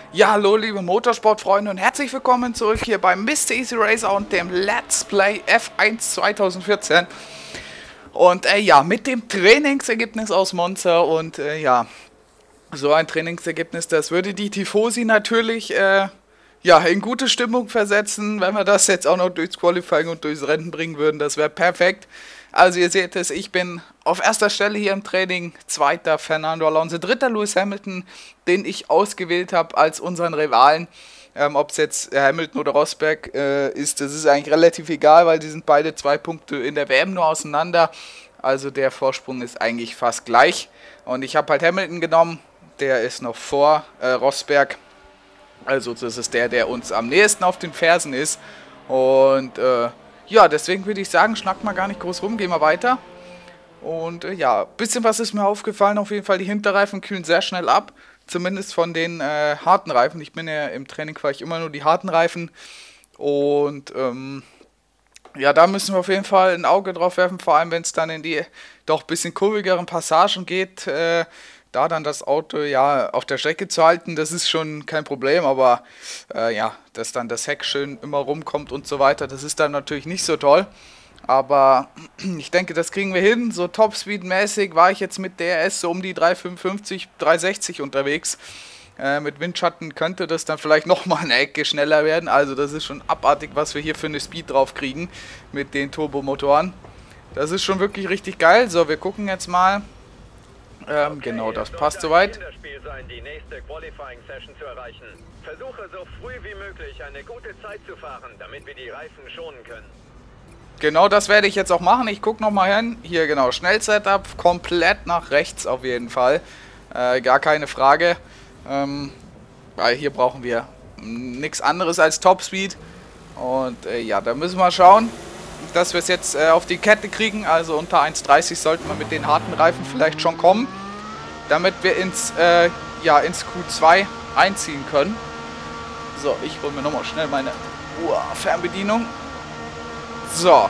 Ja, hallo liebe Motorsportfreunde und herzlich willkommen zurück hier beim Mr. Easy Racer und dem Let's Play F1 2014. Und ja, mit dem Trainingsergebnis aus Monza und ja, so ein Trainingsergebnis, das würde die Tifosi natürlich ja, in gute Stimmung versetzen, wenn wir das jetzt auch noch durchs Qualifying und durchs Rennen bringen würden. Das wäre perfekt. Also ihr seht es, ich bin auf erster Stelle hier im Training, zweiter Fernando Alonso, dritter Lewis Hamilton, den ich ausgewählt habe als unseren Rivalen. Ob es jetzt Hamilton oder Rosberg ist, das ist eigentlich relativ egal, weil die sind beide 2 Punkte in der WM nur auseinander. Also der Vorsprung ist eigentlich fast gleich. Und ich habe halt Hamilton genommen, der ist noch vor Rosberg. Also das ist der uns am nächsten auf den Fersen ist. Und ja, deswegen würde ich sagen, schnackt mal gar nicht groß rum, gehen wir weiter. Und ja, bisschen was ist mir aufgefallen, auf jeden Fall die Hinterreifen kühlen sehr schnell ab. Zumindest von den harten Reifen. Ich bin ja im Training, fahre ich immer nur die harten Reifen. Und ja, da müssen wir auf jeden Fall ein Auge drauf werfen, vor allem wenn es dann in die doch ein bisschen kurvigeren Passagen geht. Da dann das Auto ja auf der Strecke zu halten, das ist schon kein Problem, aber ja, dass dann das Heck schön immer rumkommt und so weiter, das ist dann natürlich nicht so toll. Aber ich denke, das kriegen wir hin. So Topspeed-mäßig war ich jetzt mit DRS so um die 355, 360 unterwegs. Mit Windschatten könnte das dann vielleicht nochmal eine Ecke schneller werden. Also das ist schon abartig, was wir hier für eine Speed drauf kriegen mit den Turbomotoren. Das ist schon wirklich richtig geil. So, wir gucken jetzt mal. Genau, das passt soweit. Die nächste Qualifying-Session zu erreichen. Versuche so früh wie möglich eine gute Zeit zu fahren, damit wir die Reifen schonen können. Genau, das werde ich jetzt auch machen. Ich gucke nochmal hin. Hier, genau, Schnellsetup, komplett nach rechts auf jeden Fall. Gar keine Frage. Weil hier brauchen wir nichts anderes als Topspeed. Und ja, da müssen wir schauen, dass wir es jetzt auf die Kette kriegen. Also unter 1,30 sollten wir mit den harten Reifen vielleicht schon kommen. Damit wir ins Q2 einziehen können. So, ich hole mir nochmal schnell meine Fernbedienung. So.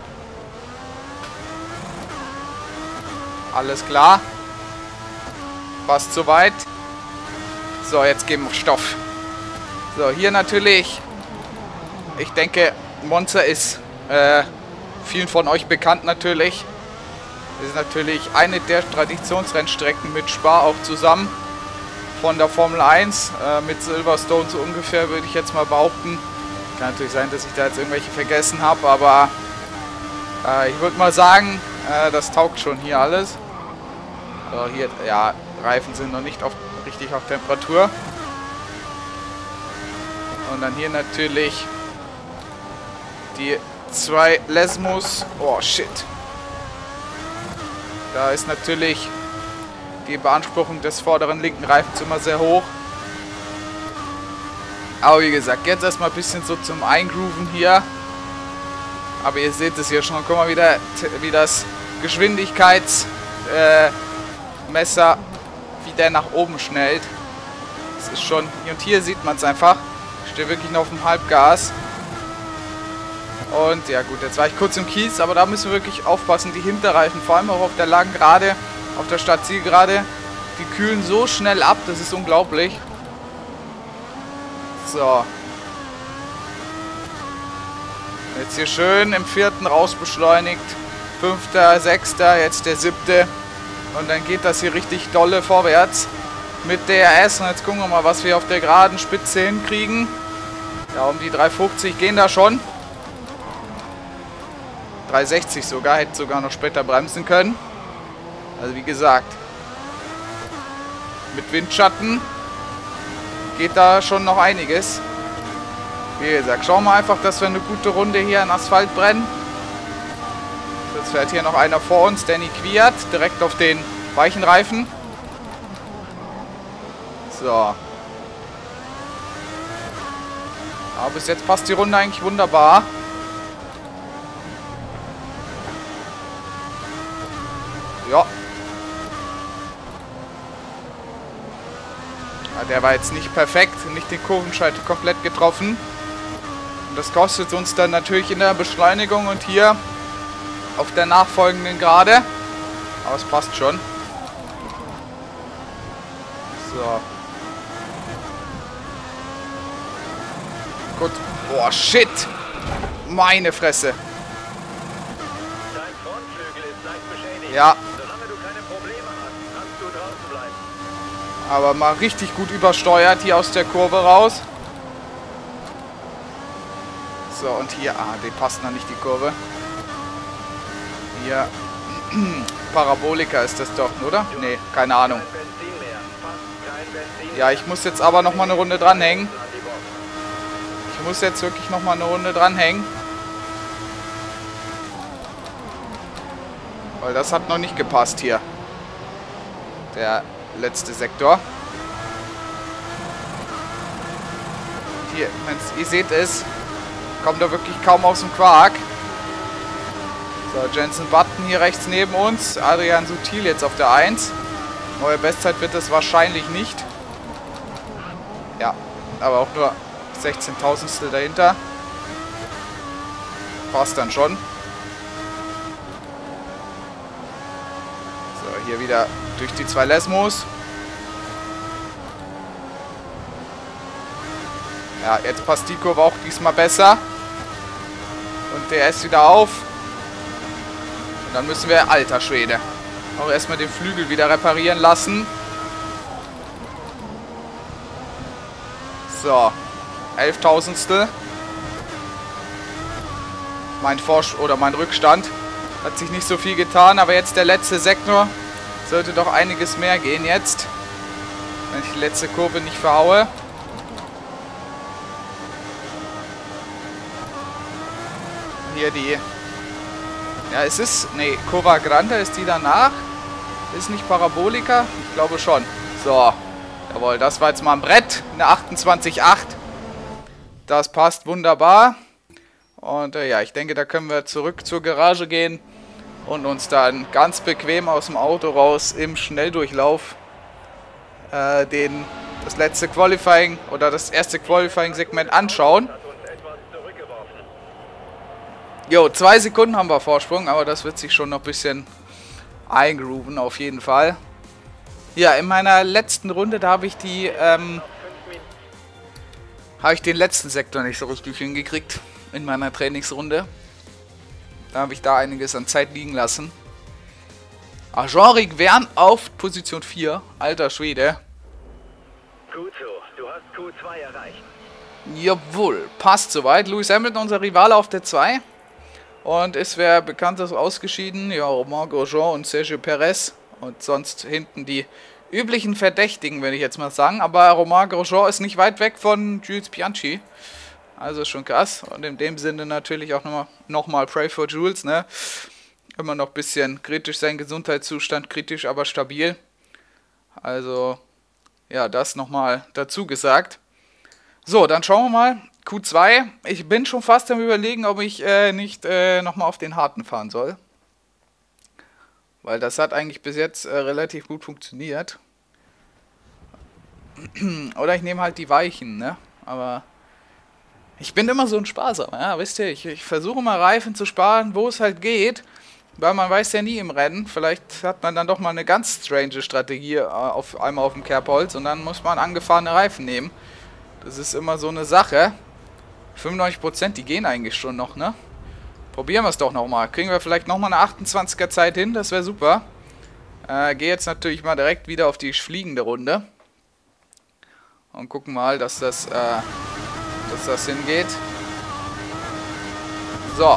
Alles klar. Passt soweit. So, jetzt geben wir Stoff. So, hier natürlich. Ich denke, Monza ist vielen von euch bekannt natürlich. Das ist natürlich eine der Traditionsrennstrecken mit Spa auch zusammen. Von der Formel 1 mit Silverstone so ungefähr, würde ich jetzt mal behaupten. Kann natürlich sein, dass ich da jetzt irgendwelche vergessen habe, aber ich würde mal sagen, das taugt schon hier alles. Aber hier, ja, Reifen sind noch nicht richtig auf Temperatur. Und dann hier natürlich die 2 Lesmos. Oh, shit. Da ist natürlich die Beanspruchung des vorderen linken Reifens immer sehr hoch. Aber wie gesagt, jetzt erstmal ein bisschen so zum Eingrooven hier. Aber ihr seht es hier schon. Guck mal wieder, wie das Geschwindigkeitsmesser, wie der nach oben schnellt. Das ist schon, und hier sieht man es einfach. Ich stehe wirklich noch auf dem Halbgas. Und ja gut, jetzt war ich kurz im Kies, aber da müssen wir wirklich aufpassen. Die Hinterreifen, vor allem auch auf der langen Gerade, auf der Stadtzielgerade, die kühlen so schnell ab, das ist unglaublich. So. Jetzt hier schön im 4. raus beschleunigt. 5., 6., jetzt der 7. Und dann geht das hier richtig dolle vorwärts mit DRS. Und jetzt gucken wir mal, was wir auf der geraden Spitze hinkriegen. Ja, um die 350 gehen da schon. 360 sogar, hätte sogar noch später bremsen können. Also wie gesagt, mit Windschatten geht da schon noch einiges. Wie gesagt, schauen wir einfach, dass wir eine gute Runde hier an Asphalt brennen. Jetzt fährt hier noch einer vor uns, Danny Kwiat, direkt auf den weichen Reifen. So. Aber bis jetzt passt die Runde eigentlich wunderbar. Ja. Der war jetzt nicht perfekt, nicht den Kurvenschalter komplett getroffen. Und das kostet uns dann natürlich in der Beschleunigung und hier auf der nachfolgenden Gerade. Aber es passt schon. So. Gut. Boah, shit. Meine Fresse. Dein Frontflügel ist leicht beschädigt. Ja. Solange du keine Probleme hast, kannst du draußen bleiben. Aber mal richtig gut übersteuert hier aus der Kurve raus. So, und hier. Ah, die passt noch nicht, die Kurve. Hier. Parabolika ist das doch, oder? Nee, keine Ahnung. Kein Benzin mehr. Fast kein Benzin Ja, mehr. ich muss jetzt aber noch mal eine Runde dranhängen. An die Box. Ich muss jetzt wirklich noch mal eine Runde dranhängen. Weil das hat noch nicht gepasst hier. Der letzte Sektor. Hier, ihr seht es, kommt da wirklich kaum aus dem Quark. So, Jensen Button hier rechts neben uns. Adrian Sutil jetzt auf der 1. Neue Bestzeit wird es wahrscheinlich nicht. Ja, aber auch nur 16.000stel dahinter. Passt dann schon. So, hier wieder durch die 2 Lesmos. Ja, jetzt passt die Kurve auch diesmal besser. Und der ist wieder auf. Und dann müssen wir, alter Schwede, auch erstmal den Flügel wieder reparieren lassen. So, 11.000stel. Mein Rückstand hat sich nicht so viel getan, aber jetzt der letzte Sektor. Sollte doch einiges mehr gehen jetzt, wenn ich die letzte Kurve nicht verhaue. Hier die... Ja, es ist... Nee, Curva Grande ist die danach. Ist nicht Parabolika? Ich glaube schon. So. Jawohl, das war jetzt mal ein Brett. Eine 28,8. Das passt wunderbar. Und ja, ich denke, da können wir zurück zur Garage gehen und uns dann ganz bequem aus dem Auto raus im Schnelldurchlauf das letzte Qualifying oder das erste Qualifying-Segment anschauen. Hat uns etwas zurückgeworfen. Jo, 2 Sekunden haben wir Vorsprung, aber das wird sich schon noch ein bisschen eingrooven, auf jeden Fall. Ja, in meiner letzten Runde, da habe ich den letzten Sektor nicht so richtig hingekriegt. In meiner Trainingsrunde. Da habe ich da einiges an Zeit liegen lassen. Ah, Jean-Ric Verne auf Position 4. Alter Schwede. Gut so, du hast Q2 erreicht. Jawohl, passt soweit. Lewis Hamilton, unser Rivale auf der 2. Und es wäre bekanntes ausgeschieden. Ja, Romain Grosjean und Sergio Perez. Und sonst hinten die üblichen Verdächtigen, würde ich jetzt mal sagen. Aber Romain Grosjean ist nicht weit weg von Jules Bianchi. Also schon krass. Und in dem Sinne natürlich auch nochmal Pray for Jules, ne? Immer noch ein bisschen kritisch, sein Gesundheitszustand kritisch, aber stabil. Also, ja, das nochmal dazu gesagt. So, dann schauen wir mal. Q2. Ich bin schon fast am Überlegen, ob ich nicht nochmal auf den harten fahren soll. Weil das hat eigentlich bis jetzt relativ gut funktioniert. Oder ich nehme halt die weichen, ne? Aber ich bin immer so ein Sparsam, ja, wisst ihr, ich versuche mal Reifen zu sparen, wo es halt geht, weil man weiß ja nie im Rennen, vielleicht hat man dann doch mal eine ganz strange Strategie einmal auf dem Kerbholz und dann muss man angefahrene Reifen nehmen. Das ist immer so eine Sache. 95%, die gehen eigentlich schon noch, ne? Probieren wir es doch nochmal. Kriegen wir vielleicht nochmal eine 28er Zeit hin, das wäre super. Gehe jetzt natürlich mal direkt wieder auf die fliegende Runde. Und gucken mal, dass das hingeht. So.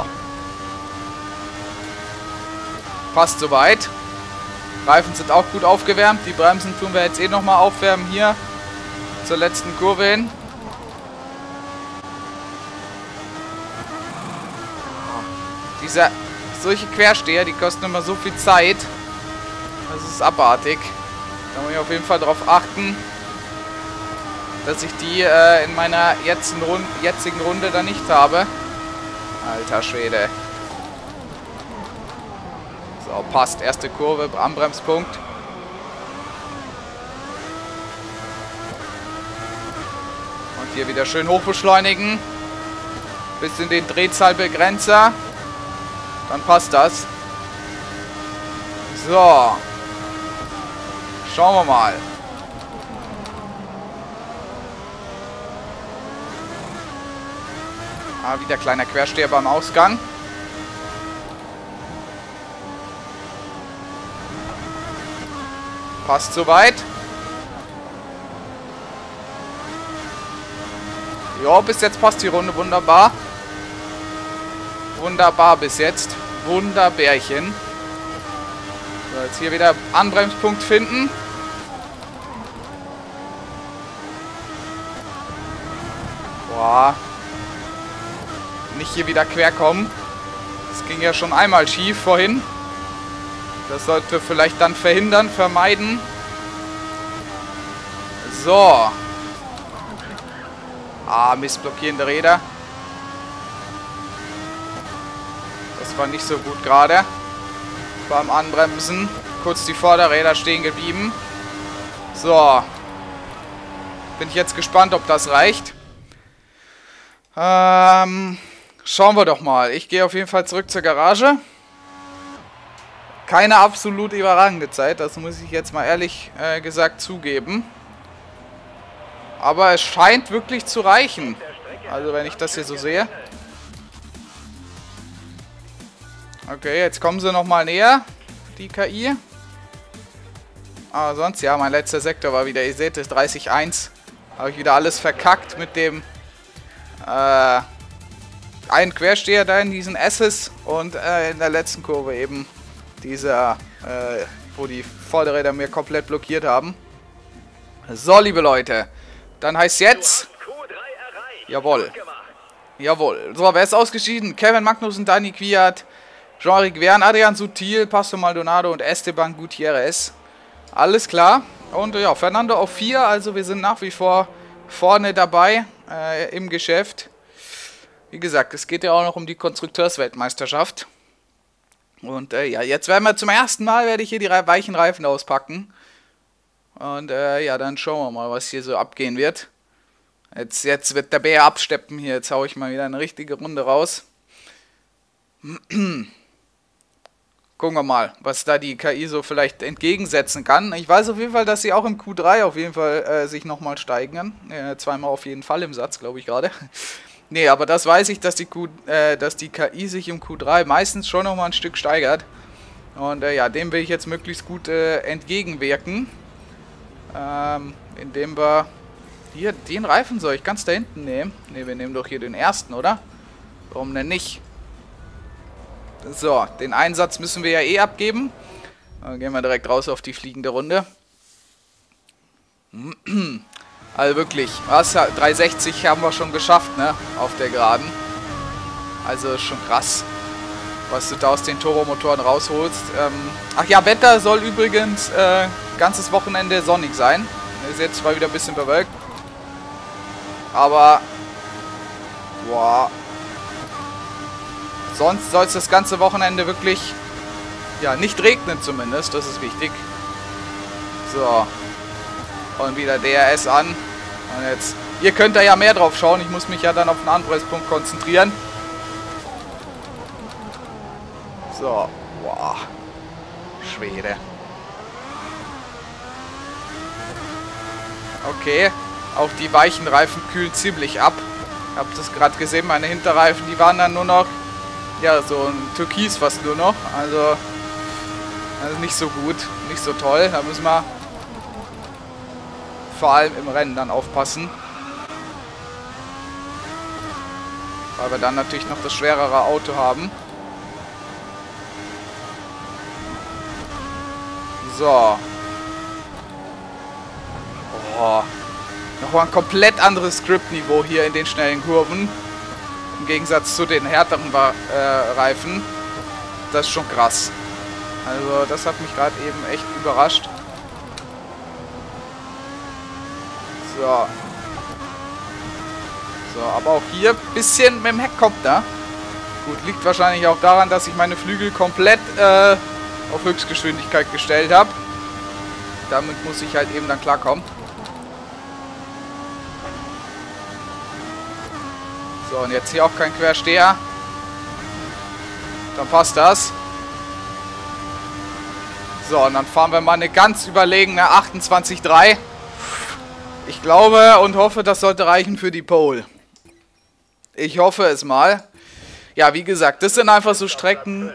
Passt soweit. Reifen sind auch gut aufgewärmt. Die Bremsen tun wir jetzt eh nochmal aufwärmen hier. Zur letzten Kurve hin. Solche Quersteher, die kosten immer so viel Zeit. Das ist abartig. Da muss ich auf jeden Fall darauf achten, dass ich die in meiner jetzigen Runde dann nicht habe. Alter Schwede. So, passt. Erste Kurve am Bremspunkt. Und hier wieder schön hochbeschleunigen. Bis in den Drehzahlbegrenzer. Dann passt das. So. Schauen wir mal. Ah, wieder kleiner Quersteher beim Ausgang. Passt soweit. Ja, bis jetzt passt die Runde wunderbar. Wunderbar bis jetzt. Wunderbärchen. So, jetzt hier wieder Anbremspunkt finden. Boah. Nicht hier wieder quer kommen. Das ging ja schon einmal schief vorhin. Das sollten wir vielleicht dann verhindern, vermeiden. So. Ah, missblockierende Räder. Das war nicht so gut gerade. Beim Anbremsen. Kurz die Vorderräder stehen geblieben. So. Bin ich jetzt gespannt, ob das reicht. Schauen wir doch mal. Ich gehe auf jeden Fall zurück zur Garage. Keine absolut überragende Zeit, das muss ich jetzt mal ehrlich gesagt zugeben. Aber es scheint wirklich zu reichen. Also wenn ich das hier so sehe. Okay, jetzt kommen sie nochmal näher, die KI. Aber sonst, ja, mein letzter Sektor war wieder, ihr seht es, 30-1. Habe ich wieder alles verkackt mit dem einen Quersteher da in diesen S's und in der letzten Kurve eben dieser, wo die Vorderräder mir komplett blockiert haben. So, liebe Leute, dann heißt jetzt... Jawohl. Jawohl. So, wer ist ausgeschieden? Kevin Magnussen, Dani Kwiat, Jean-Ric Verne, Adrian Sutil, Pastor Maldonado und Esteban Gutierrez. Alles klar. Und ja, Fernando auf 4, also wir sind nach wie vor vorne dabei im Geschäft. Wie gesagt, es geht ja auch noch um die Konstrukteursweltmeisterschaft. Und ja, jetzt werden wir zum ersten Mal, werde ich hier die weichen Reifen auspacken. Und ja, dann schauen wir mal, was hier so abgehen wird. Jetzt wird der Bär absteppen hier. Jetzt haue ich mal wieder eine richtige Runde raus. Gucken wir mal, was da die KI so vielleicht entgegensetzen kann. Ich weiß auf jeden Fall, dass sie auch im Q3 auf jeden Fall sich nochmal steigern. Zweimal auf jeden Fall im Satz, glaube ich gerade. Nee, aber das weiß ich, dass die KI sich im Q3 meistens schon nochmal ein Stück steigert. Und ja, dem will ich jetzt möglichst gut entgegenwirken. Indem wir... Hier, den Reifen soll ich ganz da hinten nehmen. Ne, wir nehmen doch hier den ersten, oder? Warum denn nicht? So, den Einsatz müssen wir ja eh abgeben. Dann gehen wir direkt raus auf die fliegende Runde. Also wirklich, was, 360 haben wir schon geschafft, ne? Auf der Geraden. Also ist schon krass, was du da aus den Turbomotoren rausholst. Ach ja, Wetter soll übrigens ganzes Wochenende sonnig sein. Ist jetzt zwar wieder ein bisschen bewölkt. Aber, boah. Sonst soll es das ganze Wochenende wirklich, ja, nicht regnen zumindest. Das ist wichtig. So. Und wieder DRS an. Und jetzt, ihr könnt da ja mehr drauf schauen. Ich muss mich ja dann auf einen Anpresspunkt konzentrieren. So. Boah. Schwede. Okay. Auch die weichen Reifen kühlen ziemlich ab. Ich habe das gerade gesehen, meine Hinterreifen, die waren dann nur noch, ja, so ein Türkis fast nur noch. Also nicht so gut, nicht so toll. Da müssen wir vor allem im Rennen dann aufpassen. Weil wir dann natürlich noch das schwerere Auto haben. So. Oh. Nochmal ein komplett anderes Script-Niveau hier in den schnellen Kurven. Im Gegensatz zu den härteren Reifen. Das ist schon krass. Also das hat mich gerade eben echt überrascht. So. So, aber auch hier ein bisschen mit dem Heck kommt da. Gut, liegt wahrscheinlich auch daran, dass ich meine Flügel komplett auf Höchstgeschwindigkeit gestellt habe. Damit muss ich halt eben dann klarkommen. So, und jetzt hier auch kein Quersteher. Dann passt das. So, und dann fahren wir mal eine ganz überlegene 28,3. Ich glaube und hoffe, das sollte reichen für die Pole. Ich hoffe es mal. Ja, wie gesagt, das sind einfach so Strecken...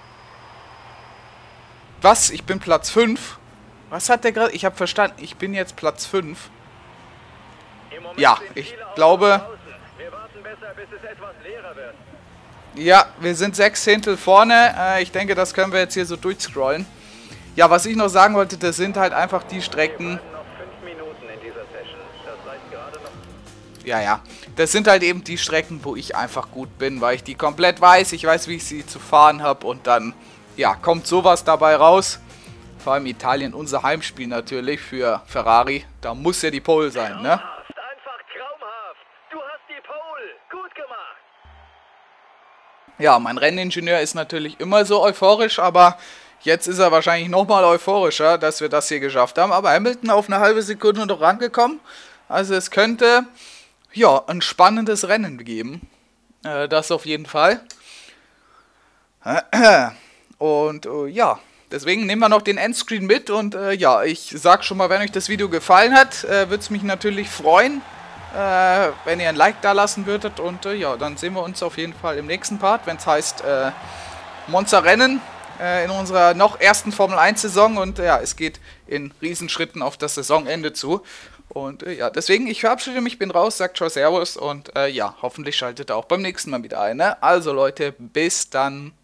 Was? Ich bin Platz 5? Was hat der gerade... Ich habe verstanden, ich bin jetzt Platz 5. Ja, ich glaube... Wir warten besser, bis es etwas leerer wird. Ja, wir sind 6 Zehntel vorne. Ich denke, das können wir jetzt hier so durchscrollen. Ja, was ich noch sagen wollte, das sind halt einfach die Strecken... Wir noch 5 Minuten in dieser Session. Das reicht gerade noch. Ja. Das sind halt eben die Strecken, wo ich einfach gut bin, weil ich die komplett weiß. Ich weiß, wie ich sie zu fahren habe und dann, ja, kommt sowas dabei raus. Vor allem Italien, unser Heimspiel natürlich für Ferrari. Da muss ja die Pole sein, ne? Einfach traumhaft. Du hast die Pole. Gut gemacht. Ja, mein Renningenieur ist natürlich immer so euphorisch, aber jetzt ist er wahrscheinlich nochmal euphorischer, dass wir das hier geschafft haben. Aber Hamilton auf eine halbe Sekunde noch rangekommen. Also es könnte, ja, ein spannendes Rennen geben. Das auf jeden Fall. Und ja, deswegen nehmen wir noch den Endscreen mit. Und ja, ich sag schon mal, wenn euch das Video gefallen hat, würde es mich natürlich freuen, wenn ihr ein Like da lassen würdet. Und ja, dann sehen wir uns auf jeden Fall im nächsten Part, wenn es heißt Monza Rennen in unserer noch ersten Formel 1 Saison. Und ja, es geht in Riesenschritten auf das Saisonende zu. Und ja, deswegen, ich verabschiede mich, bin raus, sagt ciao, servus und ja, hoffentlich schaltet ihr auch beim nächsten Mal wieder ein. Ne? Also Leute, bis dann.